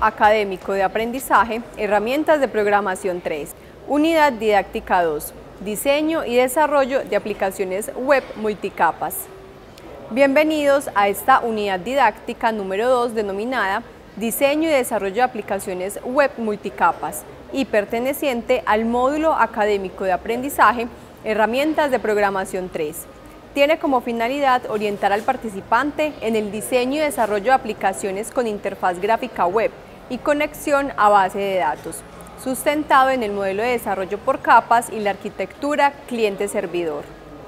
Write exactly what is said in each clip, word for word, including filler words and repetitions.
académico de aprendizaje, herramientas de programación tres, unidad didáctica dos, diseño y desarrollo de aplicaciones web multicapas. Bienvenidos a esta unidad didáctica número dos denominada Diseño y desarrollo de aplicaciones web multicapas y perteneciente al módulo académico de aprendizaje, herramientas de programación tres. Tiene como finalidad orientar al participante en el diseño y desarrollo de aplicaciones con interfaz gráfica web y conexión a base de datos, sustentado en el modelo de desarrollo por capas y la arquitectura cliente-servidor.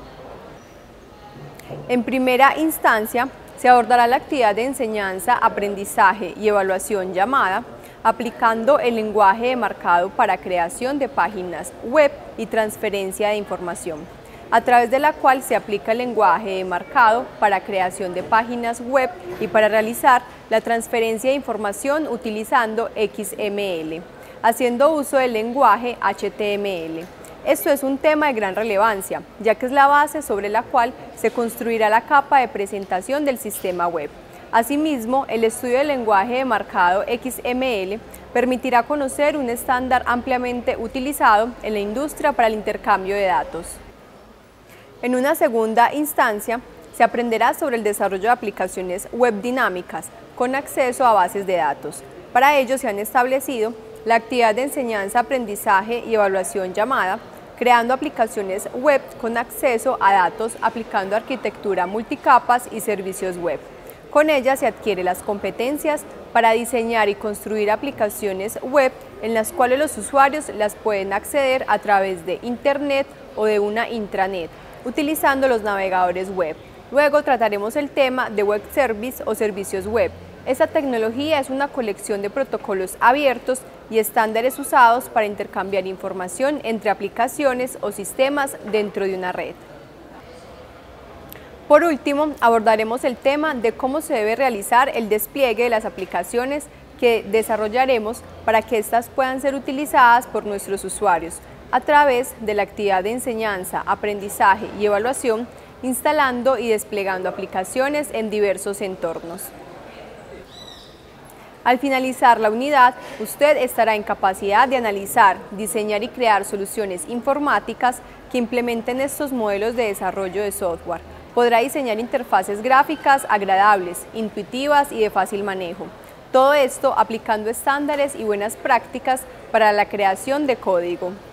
En primera instancia, se abordará la actividad de enseñanza, aprendizaje y evaluación llamada aplicando el lenguaje de marcado para creación de páginas web y transferencia de información, a través de la cual se aplica el lenguaje de marcado para creación de páginas web y para realizar la transferencia de información utilizando X M L, haciendo uso del lenguaje H T M L. Esto es un tema de gran relevancia, ya que es la base sobre la cual se construirá la capa de presentación del sistema web. Asimismo, el estudio del lenguaje de marcado X M L permitirá conocer un estándar ampliamente utilizado en la industria para el intercambio de datos. En una segunda instancia, se aprenderá sobre el desarrollo de aplicaciones web dinámicas con acceso a bases de datos. Para ello se han establecido la actividad de enseñanza, aprendizaje y evaluación llamada creando aplicaciones web con acceso a datos aplicando arquitectura multicapas y servicios web. Con ella se adquiere las competencias para diseñar y construir aplicaciones web en las cuales los usuarios las pueden acceder a través de Internet o de una intranet, utilizando los navegadores web. Luego trataremos el tema de web service o servicios web. Esta tecnología es una colección de protocolos abiertos y estándares usados para intercambiar información entre aplicaciones o sistemas dentro de una red. Por último, abordaremos el tema de cómo se debe realizar el despliegue de las aplicaciones que desarrollaremos para que éstas puedan ser utilizadas por nuestros usuarios a través de la actividad de enseñanza, aprendizaje y evaluación, instalando y desplegando aplicaciones en diversos entornos. Al finalizar la unidad, usted estará en capacidad de analizar, diseñar y crear soluciones informáticas que implementen estos modelos de desarrollo de software. Podrá diseñar interfaces gráficas agradables, intuitivas y de fácil manejo. Todo esto aplicando estándares y buenas prácticas para la creación de código.